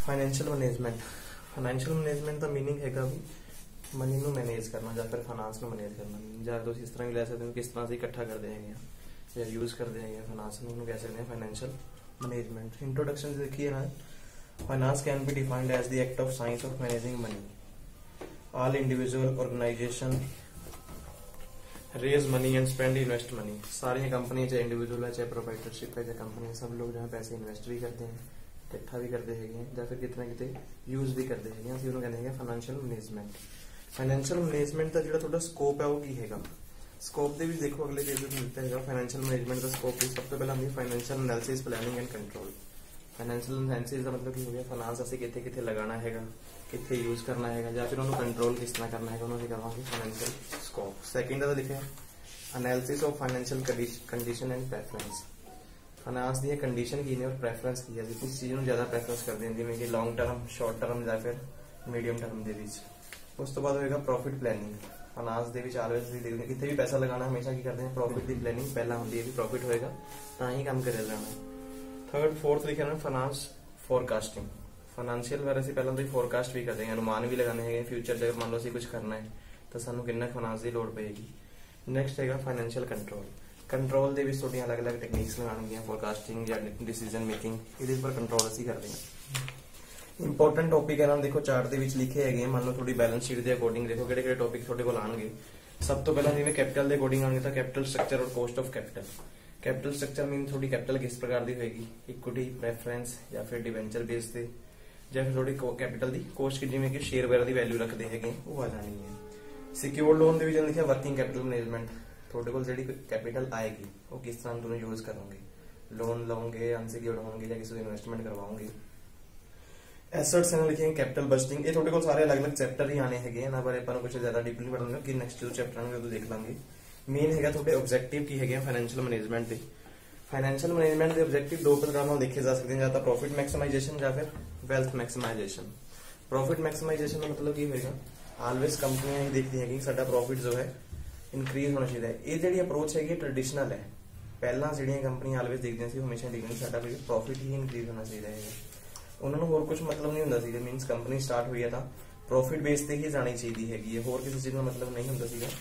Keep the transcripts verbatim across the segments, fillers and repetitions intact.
Financial management financial management का meaning हैगा भी मनी ਨੂੰ ਮੈਨੇਜ ਕਰਨਾ ਜਾਂ ਫਿਰ ਫਾਈਨਾਂਸ ਨੂੰ ਮੈਨੇਜ ਕਰਨਾ ਜਾਂ ਤੁਸੀਂ ਇਸ ਤਰ੍ਹਾਂ ਵੀ ਲੈ ਸਕਦੇ ਹੋ ਕਿਸ ਤਰ੍ਹਾਂ ਅਸੀਂ ਇਕੱਠਾ ਕਰਦੇ ਹੈਗੇ ਆ ਜਾਂ ਯੂਜ਼ ਕਰਦੇ ਹੈਗੇ ਆ ਫਾਈਨਾਂਸ ਨੂੰ ਉਹਨੂੰ ਕਹਿ ਸਕਦੇ ਆ ਫਾਈਨੈਂਸ਼ੀਅਲ ਮੈਨੇਜਮੈਂਟ। ਇੰਟਰੋਡਕਸ਼ਨ ਦੇਖੀਏ ਨਾ, finance can be defined as the act of science of managing money. All individual organisation raise money and spend invest money. सारी कंपनी चाहे इंडिविजुअल है चाहे प्रोप्राइटरशिप है चाहे कंपनी, सब लोग जहाँ पैसे इन्वेस्ट भी करते हैं, इकट्ठा भी करते हैं या फिर कितना कितने यूज भी करते हैं, ਅਸੀਂ ਉਹਨੂੰ ਕਹਿੰਦੇ हैं फाइनेंशियल मैनेजमेंट। फाइनेंशियल मैनेजमेंट ਦਾ ਜਿਹੜਾ ਤੁਹਾਡਾ ਸਕੋਪ ਹੈ ਉਹ ਕੀ ਹੈਗਾ। ਸਕੋਪ ਦੇ ਵਿੱਚ ਦੇਖੋ ਅਗਲੇ ਪੇਜ ਵਿੱਚ ਮਿਲਦਾ ਹੈਗਾ फाइनेंशियल मैनेजमेंट ਦਾ ਸਕੋਪ। ਸਭ ਤੋਂ ਪਹਿਲਾਂ ਹੁੰਦੀ financial analysis planning and control. Financial analysis ਦਾ मतलब ਕੀ ਹੋ ਗਿਆ, फाइनेंस ਅਸੀਂ ਕਿੱਥੇ ਕਿੱਥੇ ਲਗਾਉਣਾ ਹੈਗਾ, ਕਿੱਥੇ ਯੂਜ਼ ਕਰਨਾ ਹੈਗਾ ਜਾਂ ਫਿਰ ਉਹਨੂੰ ਕੰਟਰੋਲ ਕਿਸ ਤਰ੍ਹਾਂ ਕਰਨਾ ਹੈਗਾ, ਉਹਨੂੰ ਅਸੀਂ ਕਰਾਂਗੇ फाइनेंशियल ਸਕੋਪ। ਸੈਕਿੰਡ ਦਾ ਲਿਖਿਆ analysis of financial condition and preference. Finance दी कंडीशन की ने और प्रेफरेंस की है, किस चीज ਨੂੰ ਜ਼ਿਆਦਾ ਪ੍ਰੈਫਰੈਂਸ ਕਰਦੇ ਹਾਂ, ਜਿਵੇਂ ਕਿ ਲੌਂਗ ਟਰਮ, ਸ਼ਾਰਟ ਟਰਮ ਜਾਂ ਫਿਰ ਮੀਡੀਅਮ ਟਰਮ ਦੇ ਵਿੱਚ। ਉਸ ਤੋਂ ਬਾਅਦ ਹੋਏਗਾ ਪ੍ਰੋਫਿਟ ਪਲੈਨਿੰਗ। फाइनेंस ਦੇ ਵਿੱਚ ਆਲਵੇਜ਼ ਤੁਸੀਂ ਦੇਖਦੇ ਕਿਤੇ ਵੀ ਪੈਸਾ ਲਗਾਉਣਾ ਹਮੇਸ਼ਾ ਕੀ ਕਰਦੇ ਹਾਂ, ਪ੍ਰੋਫਿਟ ਦੀ ਪਲੈਨਿੰਗ ਪਹਿਲਾਂ ਹੁੰਦੀ ਹੈ ਕਿ ਪ੍ਰੋਫਿਟ ਹੋਏਗਾ ਤਾਂ ਹੀ ਕੰਮ ਕਰਿਆ ਜਾਣਾ। थर्ड फोर्थ लिखा है फाइनेंस फोरकास्टिंग। फाइनेंशियल बारे से पहले तो फोरकास्ट भी करते हैं, अनुमान भी लगाने हैं फ्यूचर जब मान लो असीं कुछ करना है तो सानू कितना फाइनेंस की लोड़ पेगी। नैक्सट है फाइनेंशियल कंट्रोल। कंट्रोल दे विच थोड़ियां अलग अलग टेक्निक्स लगाणगियां, फोरकास्टिंग या डिसीजन मेकिंग, इहदे पर कंट्रोल असीं करते हैं। इंपोर्टेंट टॉपिक है ना, देखो चार्ट दे विच लिखे हैगे, मान लो थोड़ी बैलेंस शीट के अकॉर्डिंग देखो किहड़े किहड़े टॉपिक तुहाडे कोल आउणगे। सब तो पहला जिवें कैपिटल के अकॉर्डिंग आउणगे तो कैपिटल स्ट्रक्चर और cost of capital. Capital structure mean थोड़ी कैपिटल किस प्रकार की होगी, इक्विटी, प्रेफरेंस या फिर डिवेंचर बेस से, या फिर थोड़ी कैपिटल की कॉस्ट की जिवें कि शेयर वगैरह की वैल्यू रखते हैं वो आ जानी है। सिक्योर्ड लोन के विच लिखा वर्किंग कैपिटल मैनेजमेंट। थोड़े कोल जिहड़ी कैपिटल आएगी वो किस तरह तुम यूज करोगे, लोन लोगे, अनसिक्योर्ड होंगे या किसी इन्वेस्टमेंट करवाओगे। एसेट्स ने लिखे कैपिटल बजटिंग। ये थोड़े कोल सारे अलग अलग चैप्टर ही आने हैं, इन्हां बारे आपां कुछ ज्यादा डीपली पढ़ांगे कि नैक्सट जो चैप्टर आने उदों देख लांगे। मेन है थोड़े ऑब्जेक्टिव की है फाइनेंशियल मैनेजमेंट के। फाइनेंशियल मैनेजमेंट के ऑब्जेक्टिव दो प्रकार में देखे जा सकते हैं, या तो प्रॉफिट मैक्सिमाइजेशन या फिर वेल्थ मैक्सिमाइजेशन। प्रॉफिट मैक्सिमाइजेशन का मतलब की होगा, ऑलवेज कंपनियां ही देखती है कि साडा प्रॉफिट जो है इनक्रीज होना चाहिए। ये जी अप्रोच है ट्रेडिशनल है, पहला जी कंपनियां ऑलवेज देखती सी हमेशा देखती साडा प्रॉफिट ही इनक्रीज होना चाहिए है, उन्होंने होर कुछ मतलब नहीं होंदा। मीनस कंपनी स्टार्ट हुई है तो प्रॉफिट बेस से ही जानी चाहिए है, होर किसी चीज का मतलब नहीं होंदा।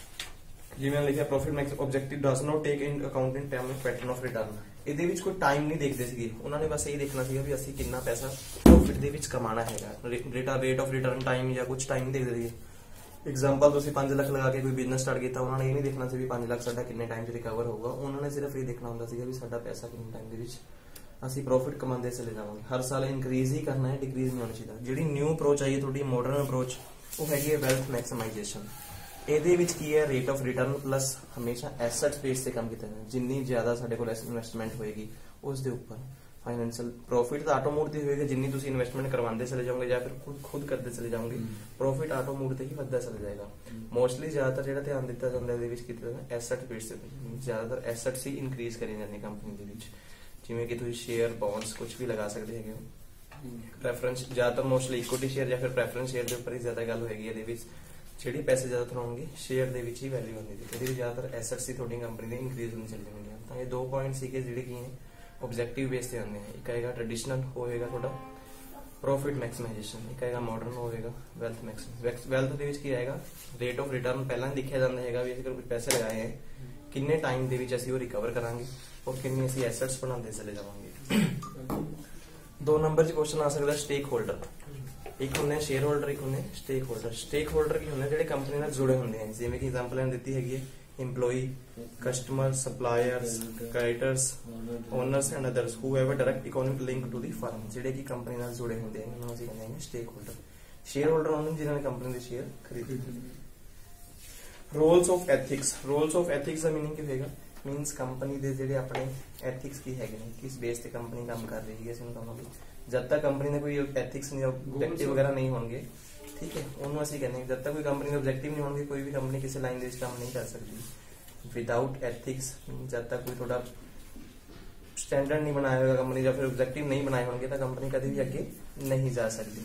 जिवें लिखा profit max objective does not take in account in term of pattern of return. ਇਹਦੇ ਵਿੱਚ ਕੋਈ टाइम नहीं देखते ਸੀਗੇ, ਉਹਨਾਂ ਨੇ बस यही देखना ਸੀਗਾ ਵੀ ਅਸੀਂ ਕਿੰਨਾ ਪੈਸਾ प्रॉफिट ਦੇ ਵਿੱਚ ਕਮਾਣਾ ਹੈਗਾ। Rate rate of return time ਜਾਂ ਕੁਝ ਟਾਈਮ ਨਹੀਂ ਦੇਖਦੇ ਸੀਗੇ। एग्जांपल ਤੁਸੀਂ पांच ਲੱਖ ਲਗਾ ਕੇ ਕੋਈ ਬਿਜ਼ਨਸ ਸਟਾਰਟ ਕੀਤਾ, ਉਹਨਾਂ ਨੇ ਇਹ ਨਹੀਂ ਦੇਖਣਾ ਸੀ ਵੀ पांच ਲੱਖ ਸਾਡਾ ਕਿੰਨੇ ਟਾਈਮ 'ਚ ਰਿਕਵਰ ਹੋਊਗਾ, ਉਹਨਾਂ ਨੇ ਸਿਰਫ ਇਹ ਦੇਖਣਾ ਹੁੰਦਾ ਸੀਗਾ ਵੀ ਸਾਡਾ ਪੈਸਾ ਕਿੰਨੇ ਟਾਈਮ ਦੇ ਵਿੱਚ ਅਸੀਂ प्रॉफिट ਕਮਾਉਂਦੇ ਚਲੇ ਜਾਵਾਂਗੇ। ਹਰ ਸਾਲ ਇਨਕਰੀਜ਼ ਹੀ ਕਰਨਾ ਹੈ, ਡਿਕਰੀਜ਼ ਨਹੀਂ ਹੋਣਾ ਚਾਹੀਦਾ। ਜਿਹੜੀ ਨਿਊ ਅਪਰੋਚ ਆਈ ਹੈ ਤੁਹਾਡੀ ਮਾਡਰਨ ਅਪਰੋਚ, ਉਹ ਹੈਗੀ ਹੈ ਵੈਲਥ ਮੈਕਸਿਮਾਈजेशन। ਇਹਦੇ ਵਿੱਚ ਕੀ ਹੈ, ਰੇਟ ਆਫ ਰਿਟਰਨ ਪਲੱਸ ਹਮੇਸ਼ਾ ਐਸੈਟਸ ਬੇਸ ਤੇ ਕੰਮ ਕੀਤਾ ਜਾਂਦਾ। ਜਿੰਨੀ ਜ਼ਿਆਦਾ ਸਾਡੇ ਕੋਲ ਇਨਵੈਸਟਮੈਂਟ ਹੋਏਗੀ ਉਸ ਦੇ ਉੱਪਰ फाइनेंशियल प्रॉफिट तो ऑटो मोड से होएगा, जिन्नी तुसी इन्वेस्टमेंट करवाते चले जाओगे या फिर खुद खुद करते चले जाओगे, प्रॉफिट ऑटो मोड से ही बढ़ता चला जाएगा। मोस्टली ज्यादातर जो ध्यान दिता जाता है एसेट बेस से, ज्यादातर एसेट्स ही इनक्रीज करी जाती कंपनी के विच, जिवें कि तुसी शेयर बॉन्ड्स कुछ भी लगा सकते हैं। प्रेफरेंस ज्यादातर मोस्टली इक्विटी शेयर या फिर प्रेफरेंस शेयर के उपर ही ज्यादा गल होगी। ये ਜਿਹੜੀ पैसे ज्यादातर होंगे शेयर ਦੇ ਵਿੱਚ ਹੀ वैल्यू होंगी, ਇਹਦੇ ज्यादातर एसेट्स ही थोड़ी कंपनी ਦੇ इंक्रीज होनी चली जाएंगे। तो ये दो पॉइंट सीखे ਜਿਹੜੇ ਕੀ है ऑब्जेक्टिव बेस से आने हैं। एक आएगा ट्रेडिशनल होएगा थोड़ा प्रॉफिट मैक्सिमाइजेशन, एक आएगा मॉडर्न होएगा वेल्थ मैक्सिमाइजेशन। वेल्थ ਦੇ ਵਿੱਚ ਕੀ ਆਏਗਾ, रेट ऑफ रिटर्न पहला देखा जाता है भी अगर कुछ पैसे लगाए हैं किन्ने टाइम ਦੇ ਵਿੱਚ ਅਸੀਂ ਉਹ रिकवर करांगे और किन्नी ਅਸੀਂ एसेट्स बनाते चले जावांगे। दो नंबर च क्वेश्चन आ सकता स्टेक होल्डर। एक होंगे शेयर होल्डर, एक होंगे स्टेक होल्डर। स्टेक होल्डर की होंगे जो कंपनी नाल जुड़े होंगे हैं, जिवें कि एग्जांपल दी है employee, customer, suppliers, creditors, owners and others who have a direct economic link to the firm, जिहड़े कि कंपनी नाल जुड़े होंगे हैं, उन्हें असीं कहते हैं स्टेक होल्डर। शेयर होल्डर होंगे जिन्होंने कंपनी के शेयर खरीदे। Rules of ethics. Rules of ethics का मीनिंग की होगा, मीनस कंपनी के जिहड़े अपने एथिक्स की है, किस बेस से कंपनी काम कर रही है, इसमें कहांगे जब तक कंपनी ने कोई एथिक्स नहीं, ऑब्जेक्टिव वगैरह नहीं होंगे, ठीक है, उन्होंने असीं कहते हैं जब तक कोई कंपनी के ऑब्जेक्टिव नहीं होंगे कोई भी कंपनी किसी लाइन दे काम नहीं कर सकती। विदाउट एथिक्स, जब तक कोई थोड़ा स्टैंडर्ड नहीं बनाया होगा कंपनी या फिर ऑब्जेक्टिव नहीं बनाए होंगे तो कंपनी कभी भी आगे नहीं जा सकती।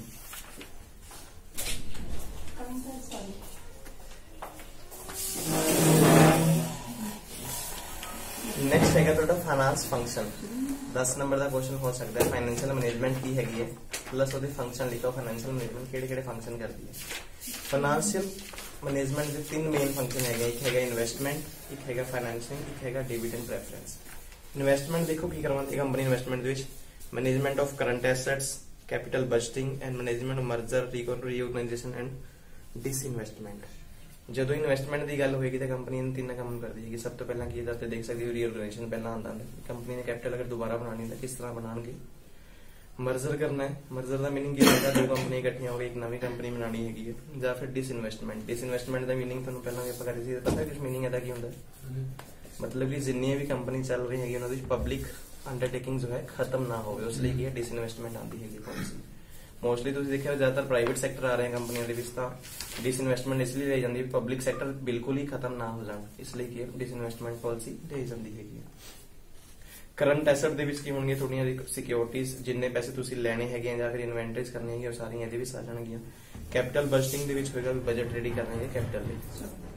नेक्स्ट है फाइनेंस फंक्शन। दस नंबर का क्वेश्चन हो सकता है फाइनेंशियल मैनेजमेंट की हैगी है प्लस ਉਹਦੇ फंक्शन लिखा फाइनेंशियल मैनेजमेंट ਕਿਹੜੇ ਕਿਹੜੇ फंक्शन करती है। फाइनेंशियल मैनेजमेंट ਦੇ तीन मेन फंक्शन है, एक है इन्वेस्टमेंट, एक है फाइनेंसिंग, एक है डिविडेंड प्रेफरेंस। इन्वेस्टमेंट देखो की करवाती कंपनी इन्वेस्टमेंट ਦੇ ਵਿੱਚ management of current assets, capital budgeting and management merger reorganisation and disinvestment. ਜਦੋਂ ਇਨਵੈਸਟਮੈਂਟ ਦੀ ਗੱਲ ਹੋਏਗੀ ਤਾਂ ਕੰਪਨੀ ਨੇ ਤਿੰਨ ਕੰਮ ਕਰਦੀ ਹੈਗੀ। ਸਭ ਤੋਂ ਪਹਿਲਾਂ ਕੀ ਇਹਦਾ ਤੇ ਦੇਖ ਸਕਦੇ ਹੋ ਰੀਆਰਗੇਨਾਈਜੇਸ਼ਨ ਪਹਿਲਾਂ ਆਉਂਦਾ ਹੈ। ਕੰਪਨੀ ਨੇ ਕੈਪੀਟਲ ਅਗਰ ਦੁਬਾਰਾ ਬਣਾਉਣੀ ਹੈ ਤਾਂ ਕਿਸ ਤਰ੍ਹਾਂ ਬਣਾਉਣਗੇ। ਮਰਜਰ ਕਰਨਾ ਹੈ, ਮਰਜਰ ਦਾ ਮੀਨਿੰਗ ਕੀ ਹੁੰਦਾ, ਦੋ ਕੰਪਨੀਆਂ ਇਕੱਠੀਆਂ ਹੋ ਕੇ ਇੱਕ ਨਵੀਂ ਕੰਪਨੀ ਬਣਾਉਣੀ ਹੈਗੀ ਹੈ। ਜਾਂ ਫਿਰ ਡਿਸਇਨਵੈਸਟਮੈਂਟ, ਡਿਸਇਨਵੈਸਟਮੈਂਟ ਦਾ ਮੀਨਿੰਗ ਤੁਹਾਨੂੰ ਪਹਿਲਾਂ ਵੀ ਆਪਾਂ ਕਰ ਰਹੇ ਸੀ, ਪਤਾ ਕੁਝ ਮੀਨਿੰਗ ਇਹਦਾ ਕੀ ਹੁੰਦਾ, ਮਤਲਬ ਕਿ ਜਿੰਨੀਆਂ ਵੀ ਕੰਪਨੀ ਚੱਲ ਰਹੀ ਹੈਗੀ ਉਹਨਾਂ ਦੀ ਪਬਲਿਕ ਅੰਡਰਟੇਕਿੰਗ ਜੋ ਹੈ ਖਤਮ ਨਾ ਹੋਵੇ, ਉਸ ਲਈ ਕੀ ਹੈ ਡਿਸਇਨਵੈਸਟਮੈਂਟ ਆਉਂਦੀ ਹੈਗੀ ਪਾਲਿਸੀ। मोस्टली तुम देखिए ज्यादातर प्राइवेट सैक्टर आ रहे हैं कंपनियों के विच, तां डिसइन्वेस्टमेंट इसलिए ली जाती है पब्लिक सैक्टर बिल्कुल ही खत्म ना हो जाए, इसलिए की डिसइन्वेस्टमेंट पॉलिसी ली जाती है। करंट एसेट दे विच की होणगीਆਂ ਤੁਹਾਡੀਆਂ सिक्योरिटीज, जिन्ने पैसे तुसीं ਲੈਣੇ ਹੈਗੇ ਜਾਂ ਫਿਰ ਇਨਵੈਂਟਰੀਜ਼ ਕਰਨੀ ਹੈਗੀ, ਉਹ ਸਾਰੀਆਂ ਇਹਦੇ ਵਿੱਚ ਆ ਜਾਣਗੀਆਂ। कैपिटल बजटिंग ਦੇ ਵਿੱਚ ਹੋਏਗਾ बजट रेडी करना है कैपिटल ਲਈ।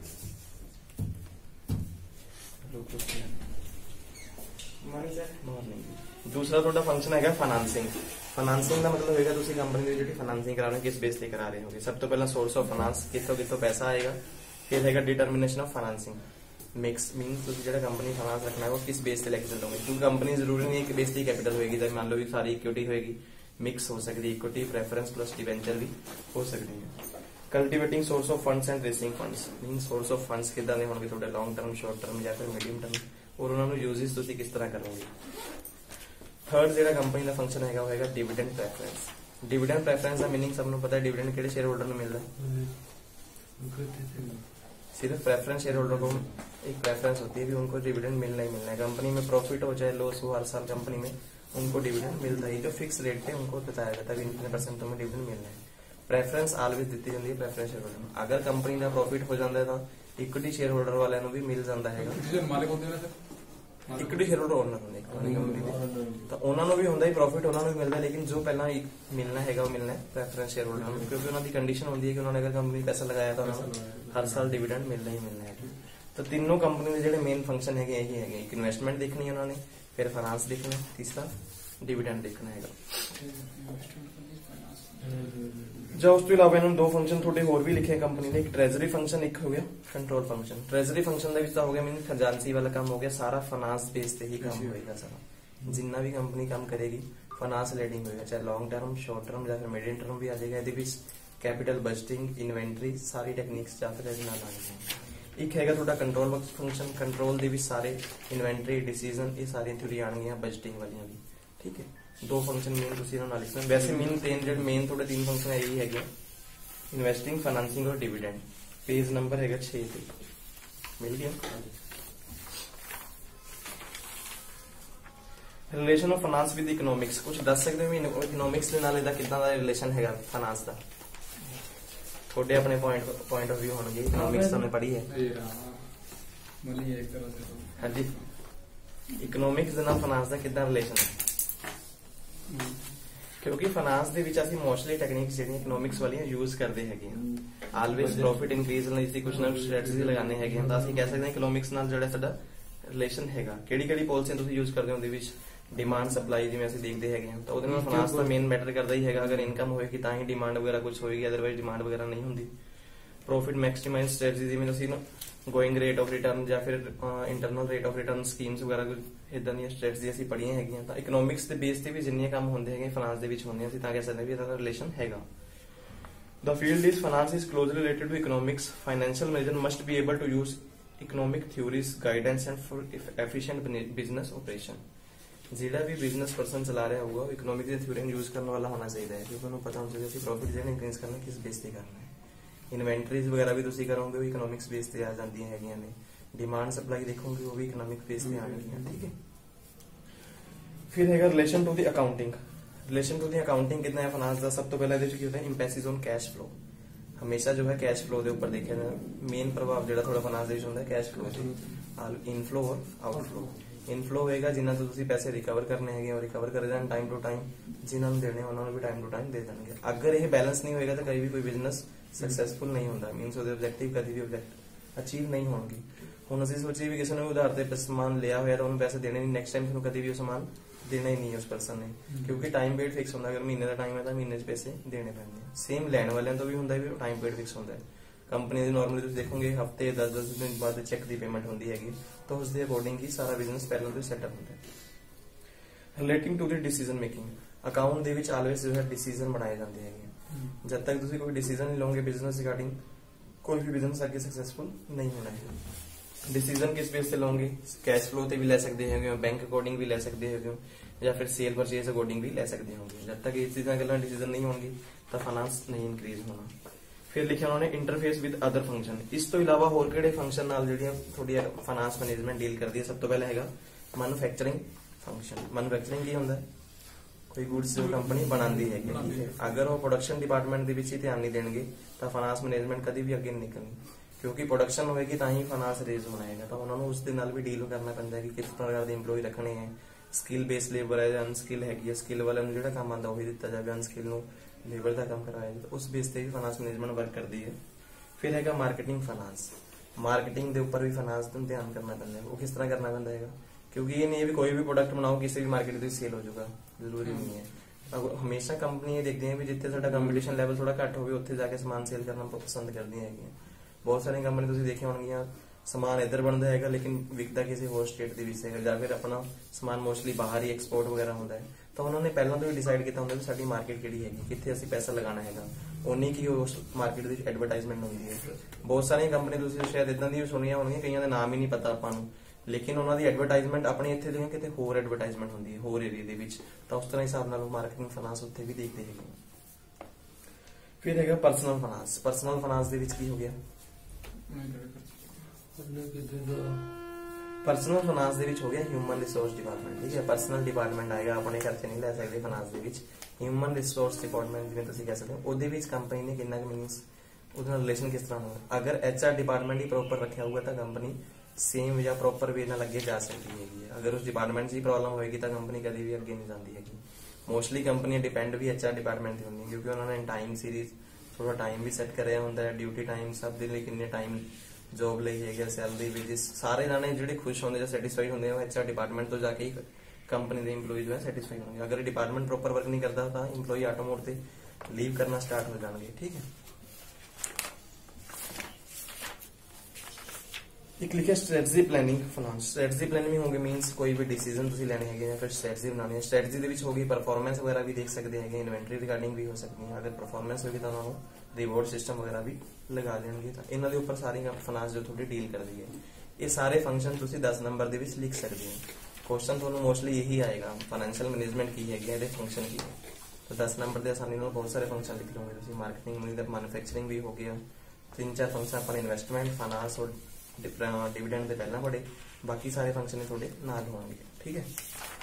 दूसरा ਤੁਹਾਡਾ फंक्शन हैगा फाइनेंसिंग। फाइनेंसिंग का मतलब होगा तुसी कंपनी की जिहड़ी फाइनेंसिंग करा रहे हो किस बेस पे करा रहे होगे। सब तो पहला सोर्स ऑफ फाइनेंस, कितों कितों पैसा आएगा। फिर हैगा determination of financing mix, mean तुसी जिहड़ा कंपनी फाइनेंस रखना है वो किस बेस पे लेके चलोगे, क्योंकि कंपनी जरूरी नहीं है कि बेस पे कैपिटल होगी। तो मान लो भी सारी इक्विटी होगी, मिक्स हो सकती है, इक्विटी प्रेफरेंस प्लस डिवेंचर भी हो सकती है। Cultivating source of funds and raising funds, mean source of funds किदां दे होणगे तुहाडे लॉन्ग टर्म, शॉर्ट टर्म या फिर मीडियम टर्म, और उन्हां नूं यूजेस तुसी किस तरह करोगे। थर्ड जो कंपनी का फंक्शन है वो है डिविडेंड प्रेफरेंस। डिविडेंड प्रेफरेंस का मीनिंग सबको पता है, डिविडेंड किहड़े शेयर होल्डर को मिलता है, सिर्फ प्रेफरेंस शेयर होल्डर को एक प्रेफरेंस होती है कि उनको डिविडेंड मिलना ही मिलना है। कंपनी में प्रॉफिट हो चाहे लॉस हो, हर साल कंपनी में उनको डिविडेंड मिलता है, जो फिक्स रेट पे उनको बताया जाता है इतने परसेंट तुम्हें डिविडेंड मिलना है। प्रेफरेंस ऑलवेज दी जाती है प्रेफरेंस शेयर होल्डर। अगर कंपनी का प्रॉफिट हो जाता है तो इक्विटी शेयर होल्डर वाले भी मिल जाता है, इक्विटी शेयर होल्डर ओनर होंगे कंपनी के, तो उन्होंने भी होंगे प्रॉफिट, उन्होंने भी मिलता है, लेकिन जो पहला मिलना है वो मिलना है प्रेफरेंस शेयर होल्डर में, क्योंकि उन्होंने कंडीशन होती है कि उन्होंने अगर कंपनी पैसा लगाया तो हर साल डिविडेंड मिलना ही मिलना है। तो तीनों कंपनी के जो मेन फंक्शन है यही है, एक इन्वेस्टमेंट देखनी है उन्होंने, फिर फाइनेंस देखना है, तीसरा डिविडेंड देखना है। जो उस तो इलावा इन्होंने दो फंक्शन थोड़े होर भी लिखे कंपनी ने, एक ट्रेजरी फंक्शन, एक हो गया कंट्रोल फंक्शन। ट्रेजरी फंक्शन का हो गया मीन खजानसी वाला काम हो गया, सारा फाइनेंस बेस पे ही काम होगा। सारा जिन्ना भी कंपनी काम करेगी फाइनेंस रिलेटिंग होगा, चाहे लॉन्ग टर्म, शॉर्ट टर्म या फिर मीडियम टर्म भी आ जाएगा। ये कैपिटल बजटिंग, इन्वेंटरी, सारी टेक्निक्स या फिर एक है थोड़ा कंट्रोल फंक्शन। कंट्रोल के भी सारे इन्वेंटरी, डिसीजन, ये सारी थ्योरी आएंगी बजटिंग वाली भी, ठीक है। दो फंक्शन मेन तुम लिखना। वैसे मेन तीन जो मेन थोड़े तीन फंक्शन यही है, इन्वेस्टिंग, फाइनेंसिंग और डिविडेंड। पेज नंबर है छे पे मिल गया। Relation of finance with economics, कुछ दस सकते हो इकोनॉमिक्स के नाल इहदा किदां दा रिलेशन है फाइनेंस का, थोड़े अपने पॉइंट पॉइंट ऑफ व्यू होंगे। इकोनॉमिक्स तुमने पढ़ी है, हाँ जी। इकोनॉमिक्स के नाल फाइनेंस का किदां रिलेशन है, क्योंकि फाइनेंस दे विच असीं मोस्टली टेक्निक्स जिहड़ियां इकोनॉमिक्स वालियां यूज करते हैं। ऑलवेज प्रॉफिट इंक्रीज लई असीं कुछ ना कुछ स्ट्रैटेजी लगाने हैं, तो असीं कह सकते हैं इकोनॉमिक्स नाल जिहड़ा साडा रिलेशन हैगा। किहड़ी किहड़ी पॉलिसी तुसीं यूज करदे हो उहदे विच डिमांड सप्लाई जिवें असीं देखदे हैगे हां, तो उहदे नाल फाइनेंस दा मेन मैटर करदा ही हैगा। अगर इनकम होएगी तां ही डिमांड वगैरह कुछ होएगी, अदरवाइज डिमांड वगैरह नहीं हुंदी। प्रॉफिट मैक्सिमाइज स्ट्रैटेजी जिवें असीं गोइंग रेट ऑफ रिटर्न या फिर internal rate of return schemes वगैरह कुछ इदां दी स्ट्रैटेजी असीं पढ़ीਆਂ हैगियां। तां इकोनॉमिक्स दे बेस ते भी जिन्ने काम होंदे हैगे फाइनेंस दे विच होंदे असीं तां कह सकदे भी इहदा रिलेशन हैगा। The field is finance is closely related to economics. Financial manager must be able to use economic theories, guidance and for efficient business operation. जिहड़ा भी बिजनेस पर्सन चला रहा होगा इकोनॉमिक की थ्योरी यूज करने वाला होना चाहिए है, क्योंकि उन्हें पता होना चाहिए कि प्रॉफिट जो इंक्रीज करना किस बेस पे करना है। इन्वेंटरीज वगैरह भी तुम करोगे वो इकोनॉमिक्स बेस पे आ जाती है ने, डिमांड सप्लाई देखोगे वो भी इकोनॉमिक बेस पे आएगी, ठीक है। फिर है relation to the accounting. Relation to the accounting कितना है फाइनेंस का, सब तो पहले की होता है इंपैक्ट ऑन कैश फ्लो। हमेशा जो है कैश फ्लो के ऊपर देखा जाए मेन प्रभाव जो थोड़ा फाइनेंस होता है कैश फ्लो से, इनफ्लो और आउटफ्लो। इनफ्लो होएगा जिन्होंने तो तुसी पैसे रिकवर करने हैं और रिकवर कर जाए टाइम टू टाइम, जिन्होंने देने उन्होंने भी टाइम टू टाइम दे देंगे। अगर ये बैलेंस नहीं होएगा तो कभी भी कोई बिजनेस सक्सेसफुल नहीं होता, मीनस वो ऑब्जेक्टिव कभी भी ऑब्जेक्ट अचीव नहीं होंगे। हम असं सोचिए भी किसी ने उधार से समान लिया हुआ तो उन्होंने पैसे देने नहीं, नैक्सट टाइम फिर कभी भी वो समान देना ही नहीं है उस पर्सन ने, क्योंकि टाइम पीरियड फिक्स होंगे। अगर महीने का टाइम है तो महीने च पैसे देने पैंदे। सेम लैण वालियां तो भी होंदा है, टाइम पीरियड फिक्स होंदा है। कंपनी दी नॉर्मली तुसीं देखोगे हफ्ते दस दस दिन बाद चैक की पेमेंट होंदी हैगी, तो उसके अकॉर्डिंग ही सारा बिजनेस पहले तो सैटअप होंदा है। Relating to the decision making, account दे विच ऑलवेज जो है डिसीजन बनाए जाते हैं। जब तक तुसीं कोई डिसीजन नहीं लोगे बिजनेस रिगार्डिंग, कोई भी बिजनेस आगे सक्सेसफुल नहीं होना है। डिसीजन किस बेस से लोगे, कैश फ्लो ते भी ले सकते हो, बैंक अकॉर्डिंग भी ले सकते हो, या फिर सेल परचेज अकॉर्डिंग भी ले सकते होंगे। जब तक ये चीज़ें गल्लां डिसीजन नहीं होंगी तो फाइनेंस नहीं इंक्रीज होना। फिर लिखा उन्होंने इंटरफेस विद अदर फंक्शन, इस तो इलावा होर किहड़े फंक्शन नाल जिहड़ियां थोड़ी फाइनेंस मैनेजमेंट डील करती है। सब तो पहले हैगा मैन्युफैक्चरिंग फंक्शन। मैन्युफैक्चरिंग की होंदा है, कोई गुड्स जो कंपनी बनाती है, ठीक है। अगर वो प्रोडक्शन डिपार्टमेंट के विच ही ध्यान नहीं देंगे तो फाइनेंस मैनेजमेंट कभी भी अगे नहीं निकलनी, क्योंकि प्रोडक्शन होएगी तो ही फाइनेंस रेज होना है। तो उन्होंने उस दे नाल भी डील करना पैंदा है कि किस प्रकार के इंप्लॉय रखने हैं, स्किल बेस्ड लेबर है, अनस्किल हैगी, स्किल वाले नूं जिहड़ा काम आंदा वही दिता जाए, अनस्किल नूं लेबर का काम करवाया जाए। तो उस बेस ते भी फाइनेंस मैनेजमेंट वर्क करती है। फिर हैगा मार्केटिंग फाइनेंस, मार्केटिंग के उपर भी फाइनेंस नूं ध्यान करना पैंदा है। वो किस तरह करना पैंदा है, क्योंकि ये नहीं है भी कोई भी प्रोडक्ट बनाओ किसी भी मार्केट में सेल हो जाएगा, जरूरी नहीं है। अब हमेशा कंपनी ये देखती है भी जितने साडा कंपीटीशन लेवल थोड़ा घट होवे उत्थे जाके समान सेल करना पसंद करती है। बहुत सारी कंपनी तुसीं देखी होणगियां समान इधर बनता है लेकिन विकता किसी होर स्टेट के विच है, या फिर अपना समान मोस्टली बाहर ही एक्सपोर्ट वगैरह होता है। तो उन्होंने पहला तो डिसाइड किया होंगे साडी मार्केट किहड़ी हैगी, कित्थे असीं पैसा लगाना हैगा, उन्नी की उस मार्केट की एडवरटाइजमेंट होंदी है। बहुत सारी कंपनी तुसीं शायद इदां दी सुणियां होणगियां, कईयां दे नाम ही नहीं पता आपां नूं, लेकिन उन्हों की एडवरटाइजमेंट अपने इत्थे दी किते होर एडवरटाइजमेंट होंदी है होर एरिया दे विच। तो उस तरह हिसाब नाल मार्केटिंग फाइनेंस उत्थे भी देखते हैं। फिर हैगा पर्सनल फाइनेंस। पर्सनल फाइनेंस दे विच की हो गया, पर्सनल फाइनेंस दे विच हो गया ह्यूमन रिसोर्स डिपार्टमेंट, ठीक है। पर्सनल डिपार्टमेंट आएगा, अपने खर्चे नहीं ले सकते फाइनेंस दे विच। ह्यूमन रिसोर्स डिपार्टमेंट जिवें तुसीं कह सकते हो, ਉਹਦੇ विच कंपनी ने कितना मीनस ਉਹਦੇ ਨਾਲ रिलेशन किस तरह होगा। अगर एच आर डिपार्टमेंट ही प्रॉपर रखा होगा तो कंपनी सेम या प्रॉपर वे नाल अगे जा सकती है। अगर उस डिपार्टमेंट की प्रॉब्लम होगी तो कंपनी कभी भी अगे नहीं जाती है। मोस्टली कंपनियां डिपेंड भी एच आर डिपार्टमेंट से होंगी, क्योंकि उन्होंने टाइम सीरीज थोड़ा टाइम भी सैट कराया होंदा है, ड्यूटी टाइम सब दे लिए कितने टाइम जॉब ਲਈ है, सैलरी वेजेस सारे जाने ਜਿਹੜੇ खुश होंगे सैटिस्फाई होंगे एच आर डिपार्टमेंट तो जाके ही कंपनी के इंप्लॉय जो है सैटिस्फाई होंगे। अगर डिपार्टमेंट प्रॉपर वर्क नहीं करता तो इंप्लॉय ऑटो मोड से लीव करना स्टार्ट हो जाएंगे, ठीक है। एक लिखा strategy planning finance. Strategy planning होंगे मीनस कोई भी डिसीजन तुसीं लेने हैं या फिर स्ट्रैटेजी बनानी है। स्ट्रैटेजी दे विच होगी परफॉर्मेंस वगैरह भी देख सकते हैं, इन्वेंटरी रिगार्डिंग भी हो सकती है। अगर परफॉर्मेंस होगी तो उन्होंने रिवॉर्ड सिस्टम वगैरह भी लगा देंगे। तो इन्होंने ऊपर सारी फाइनेंस जो थोड़ी डील कर दी है, ये सारे फंक्शन तुसीं दस नंबर दे विच लिख सकते हो। क्वेश्चन तुहानूं मोस्टली यही आएगा, फाइनेंशियल मैनेजमेंट की है, ये फंक्शन की है। तो दस नंबर के आसानी नाल बहुत सारे फंक्शन लिख लोगे तुसीं। मार्केटिंग मैन्युफैक्चरिंग भी हो गया, तीन चार फंक्शन अपन इन्वेस्टमेंट फाइनेंस और डिविडेंड से पहला पढ़े, बाकी सारे फंक्शन थोड़े नाल होंगे, ठीक है।